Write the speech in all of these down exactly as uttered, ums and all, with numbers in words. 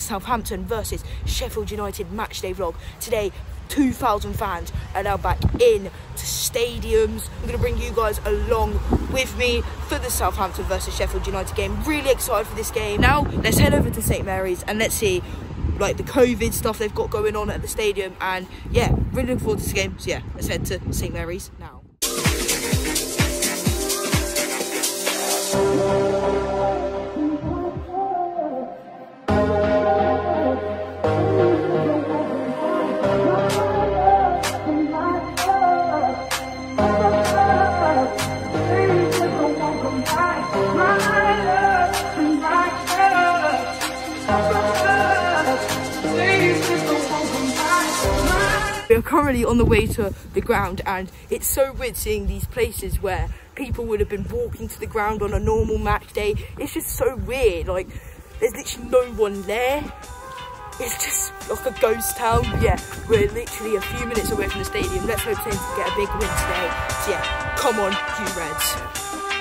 Southampton versus Sheffield United match day vlog. Today, two thousand fans are now back in to stadiums. I'm going to bring you guys along with me for the Southampton versus Sheffield United game. Really excited for this game. Now, let's head over to Saint Mary's and let's see like the COVID stuff they've got going on at the stadium. And yeah, really looking forward to this game. So yeah, let's head to Saint Mary's now. We're currently on the way to the ground, and it's so weird seeing these places where people would have been walking to the ground on a normal match day. It's just so weird, like there's literally no one there. It's just like a ghost town. Yeah, we're literally a few minutes away from the stadium. Let's hope Saints can get a big win today. So yeah, come on, you Reds.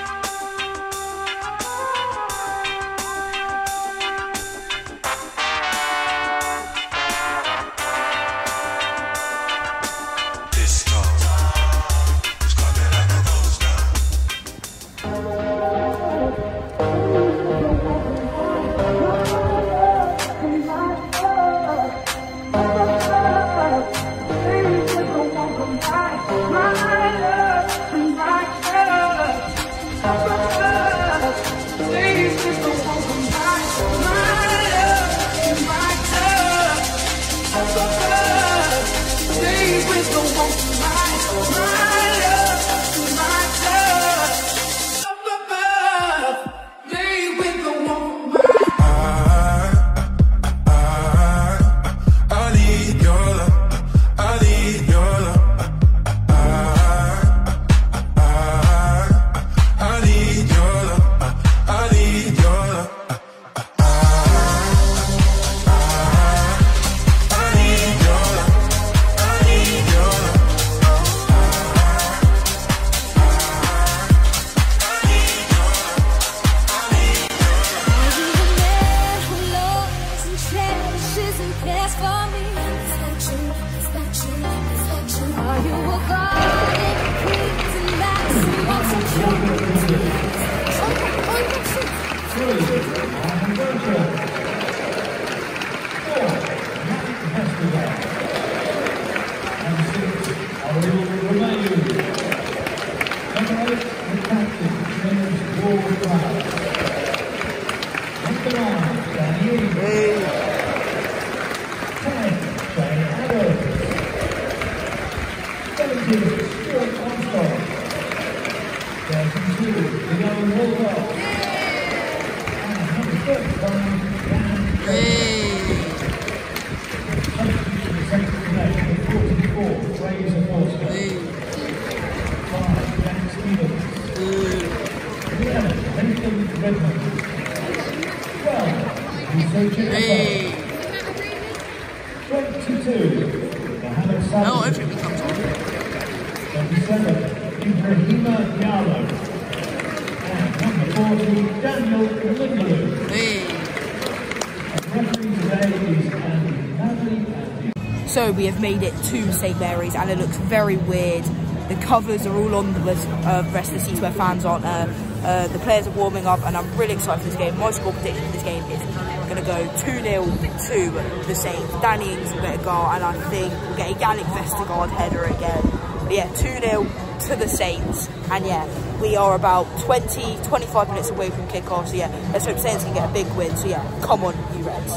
Oh, everything comes on. twenty-seven, and number forty, Daniel Lindeloo. Hey. And referee today is Andy Natalie. So we have made it to Saint Mary's, and it looks very weird. The covers are all on the uh, rest of the seats where fans aren't. Uh, uh, the players are warming up, and I'm really excited for this game. My score prediction for this game is going to go two nil to the Saints. Danny Ings will get a goal, and I think we'll get a Yannick Vestergaard header again. But yeah, two nil to the Saints. And yeah, we are about twenty, twenty-five minutes away from kickoff. So yeah, let's hope Saints can get a big win. So yeah, come on, you Reds.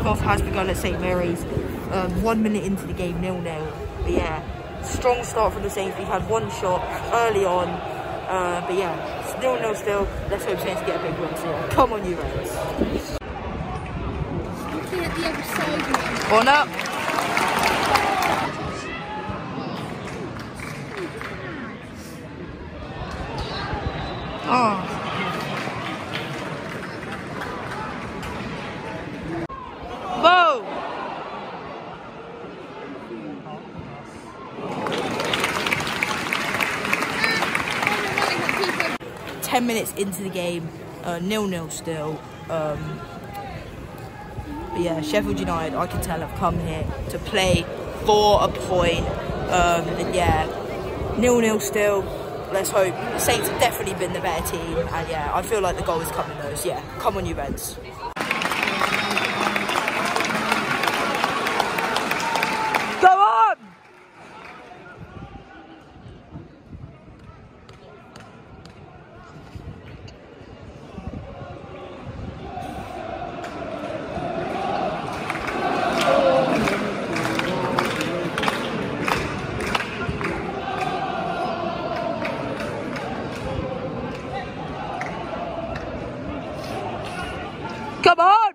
kickoff has begun at Saint Mary's. Um, one minute into the game, nil nil. But yeah, strong start from the Saints. We've had one shot early on. Uh, but yeah, it's nil nil still. Let's hope Saints get a big win. So yeah, come on, you Reds. Looking at the other side. One up. Oh. Whoa! Ten minutes into the game, uh, nil nil still. Um, but yeah, Sheffield United, I can tell, have come here to play for a point. Um, and yeah, nil nil still. Let's hope. The Saints have definitely been the better team, and yeah, I feel like the goal is coming though. So yeah, come on, you Reds. Go on! Come on!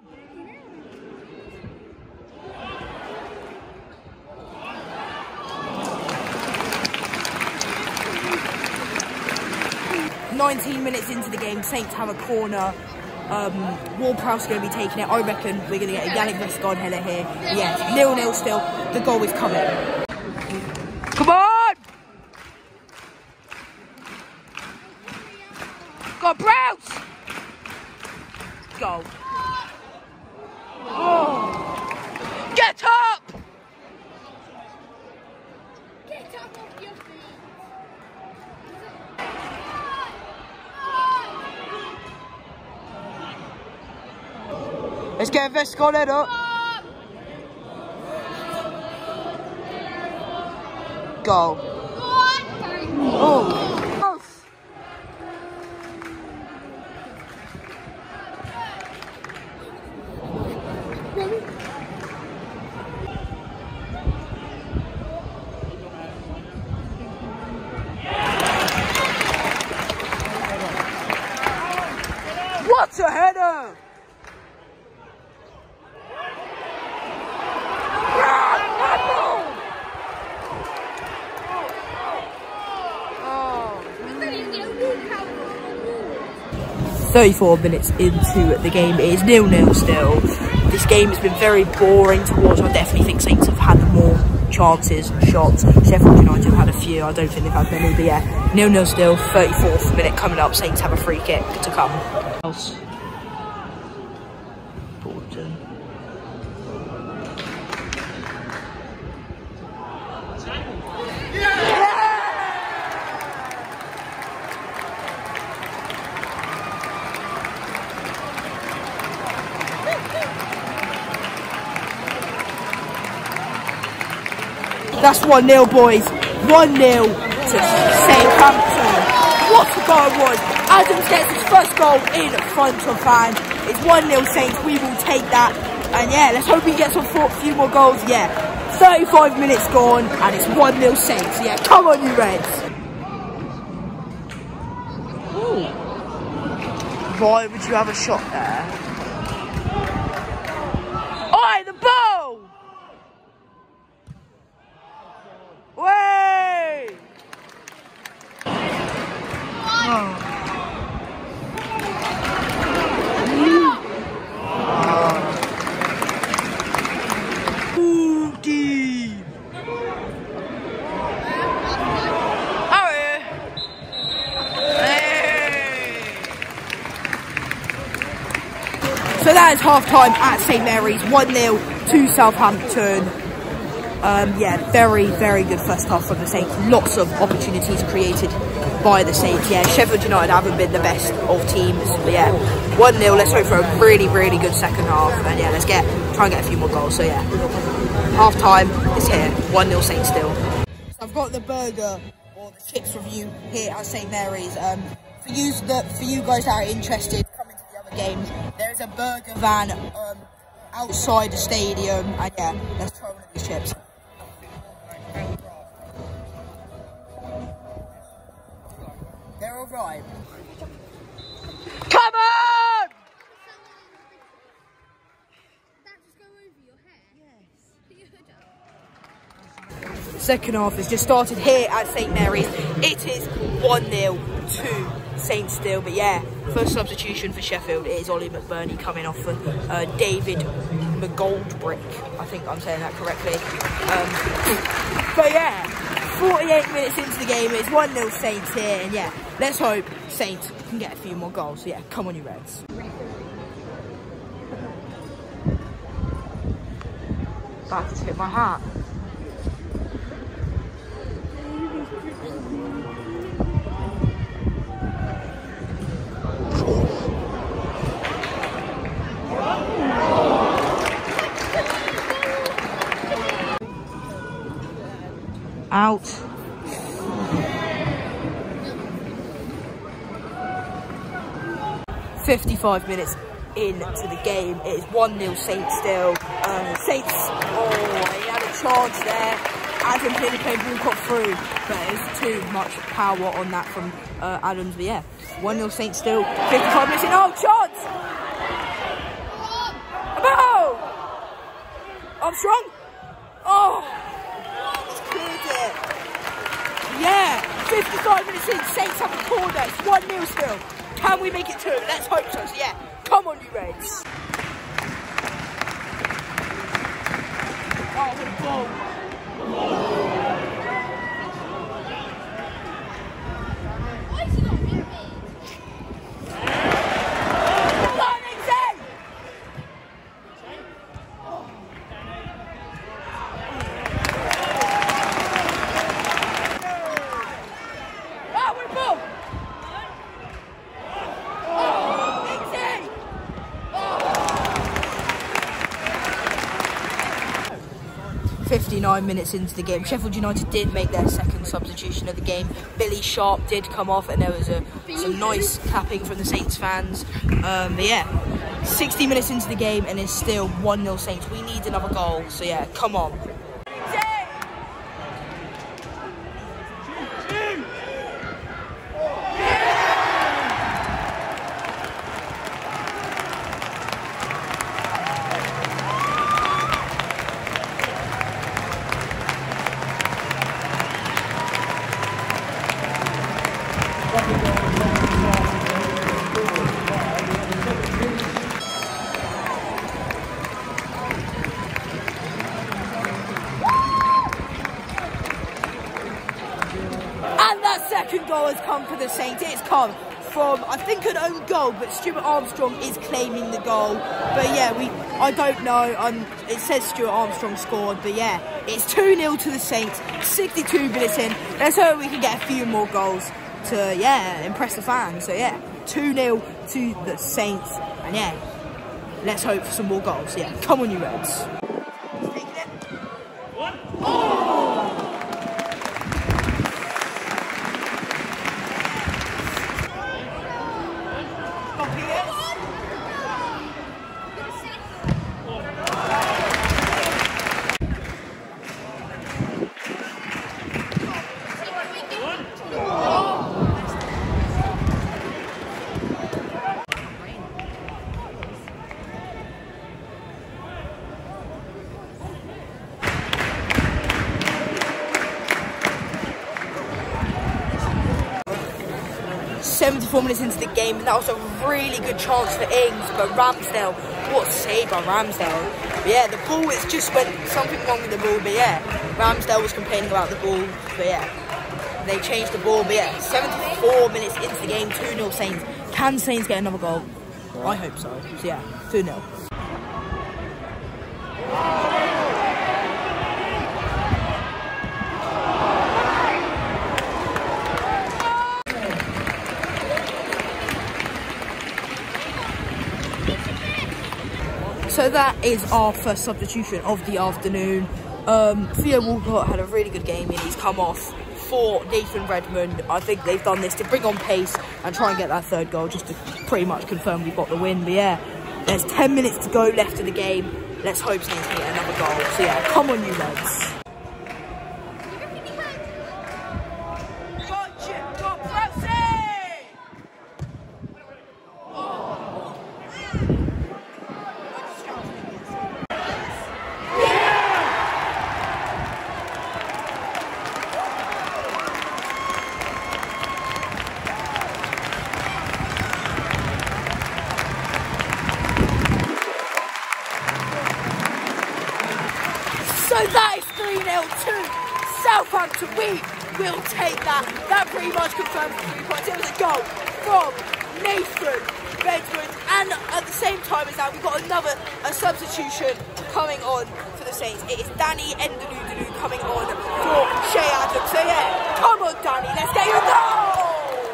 nineteen minutes into the game, Saints have a corner. Um, Ward-Prowse going to be taking it. I reckon we're going to get a Yannick Vestergaard header here. Yeah, nil nil still. The goal is coming. Come on! Go on, Prowse! Goal. Oh. Get up! Get up off your feet. Let's get a Vestergaard head up. Goal. Oh. What a header! thirty-four minutes into the game, it is nil nil still. This game has been very boring to watch. I definitely think Saints have had more chances and shots. Sheffield United have had a few. I don't think they've had many, but yeah, nil nil still. thirty-fourth minute coming up. Saints have a free kick to come. Else. Bolton. That's one nil, boys. one nil to Southampton. What a goal it was. Adams gets his first goal in front of fans. It's one nil Saints. We will take that. And yeah, let's hope he gets a few more goals. Yeah, thirty-five minutes gone and it's one nil Saints. Yeah, come on, you Reds. Ooh. Why would you have a shot there? Oi, the ball! Way! Oh. Ooh, deep. Hey. So that is half time at Saint Mary's, one nil to Southampton. Um, yeah, very, very good first half from the Saints. Lots of opportunities created by the Saints. Yeah, Sheffield United haven't been the best of teams. But yeah, one nil. Let's hope for a really, really good second half. And yeah, let's get try and get a few more goals. So yeah, half time is here. one nil Saints still. So I've got the burger or the chips review here at Saint Mary's. Um, for you, that for you guys that are interested, coming to the other games, there is a burger van. Um, outside the stadium, and yeah, let's try one of these chips. They're all right. Come on! Did that just go over your hair? Yes. Second half has just started here at Saint Mary's. It is one nil to Saints still, but yeah, first substitution for Sheffield is Ollie McBurney coming off for uh, David McGoldbrick. I think I'm saying that correctly. Um, but yeah, forty-eight minutes into the game, it's one nil Saints here, and yeah, let's hope Saints can get a few more goals. So yeah, come on you Reds. About to hit my hat. Out. fifty-five minutes into the game. It is one nil Saints still. Uh, Saints, oh, he had a charge there. Adam Pinnick walk through, but there's too much power on that from uh, Adams. But yeah, one nil Saints still. fifty-five minutes in. Oh, chance! Oh! Armstrong! Oh! Yeah, fifty-five minutes in, Saints have a corner, it's one nil still. Can we make it two? Let's hope so. So yeah, come on you Reds. Oh, the ball. Why is he not moving? fifty-nine minutes into the game, Sheffield United did make their second substitution of the game. Billy Sharp did come off, and there was a some nice clapping from the Saints fans. Um, but yeah, sixty minutes into the game, and it's still one nil Saints. We need another goal, so yeah, come on. Second goal has come for the Saints. It's come from, I think, an own goal, but Stuart Armstrong is claiming the goal. But yeah, we I don't know. Um, it says Stuart Armstrong scored, but yeah, it's two nil to the Saints. sixty-two minutes in. Let's hope we can get a few more goals to yeah impress the fans. So yeah, two nil to the Saints, and yeah, let's hope for some more goals. Yeah, come on you Reds. seventy-four minutes into the game, and that was a really good chance for Ings, but Ramsdale, what a save by Ramsdale. But yeah, the ball is just went something wrong with the ball, but yeah, Ramsdale was complaining about the ball, but yeah, they changed the ball, but yeah, seventy-four minutes into the game, two nil Saints. Can Saints get another goal? I hope so, so yeah, two nil. So that is our first substitution of the afternoon. Um, Theo Walcott had a really good game and he's come off for Nathan Redmond. I think they've done this to bring on pace and try and get that third goal just to pretty much confirm we've got the win. But yeah, There's ten minutes to go left of the game. Let's hope Saints can get another goal. So yeah, come on you lads. So that is three nil to Southampton. We will take that. That pretty much confirms the three points. It was a goal from Nathan Redmond. And at the same time as that, we've got another a substitution coming on for the Saints. It is Danny Endeludelu coming on for Shea Adams. So yeah, come on Danny, let's get you a goal!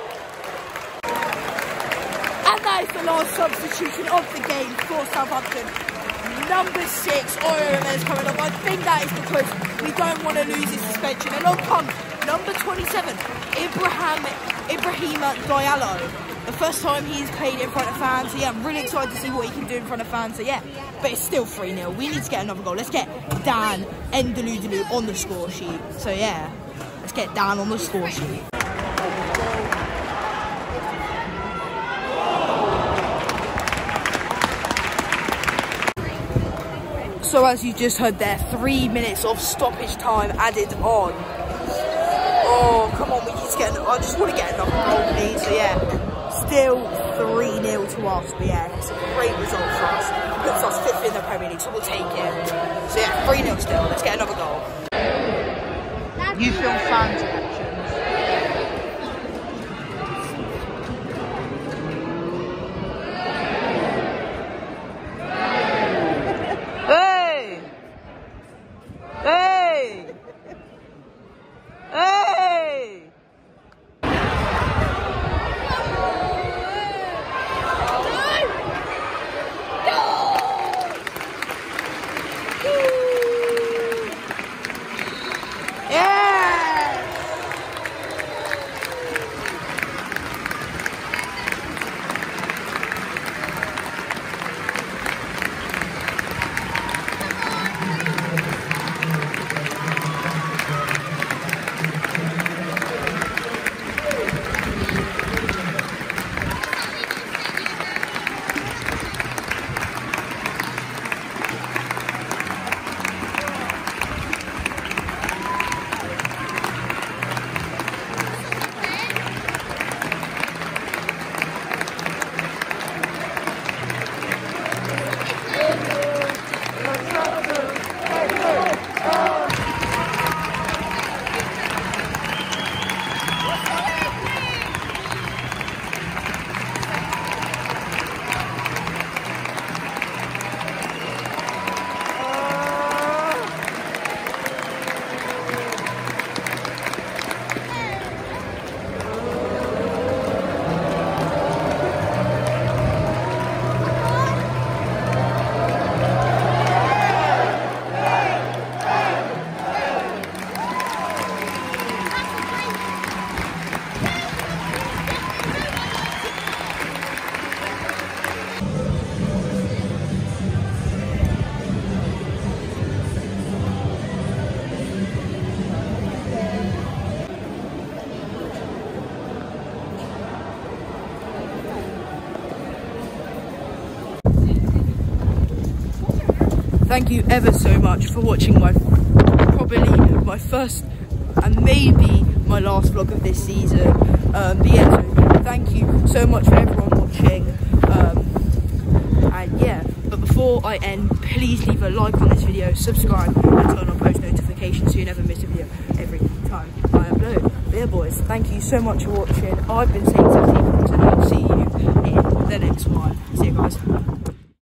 And that is the last substitution of the game for Southampton. Number six, Oro is coming up. I think that is because we don't want to lose his suspension. And on comes number twenty-seven, Ibrahim Ibrahima Diallo. The first time he's played in front of fans. So yeah, I'm really excited to see what he can do in front of fans. So yeah, but it's still three nil. We need to get another goal. Let's get Dan Endeludelu on the score sheet. So yeah, let's get Dan on the score sheet. So as you just heard there, three minutes of stoppage time added on. Oh, come on, we need to get, I just want to get another goal, please. So yeah, still three nil to us, but yeah, it's a great result for us. It puts us fifth in the Premier League, so we'll take it. So yeah, three nil still, let's get another goal. You film fans' reactions. Thank you ever so much for watching my, probably my first and maybe my last vlog of this season. Um, but yeah, so thank you so much for everyone watching. Um, and yeah, but before I end, please leave a like on this video, subscribe and turn on post notifications so you never miss a video every time I upload. But yeah boys, thank you so much for watching. I've been SaintsFCvlogZ and I'll see you in the next one. See you guys.